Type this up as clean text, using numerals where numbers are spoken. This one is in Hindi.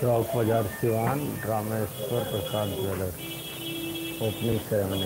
चौक बाजार Siwan Rameshwar Prasad jewellers opening ceremony.